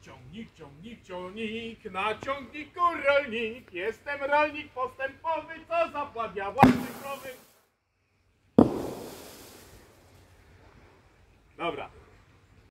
Ciągnik, ciągnik, ciągnik, na ciągniku rolnik. Jestem rolnik postępowy, co zapławia własne krowy. Dobra.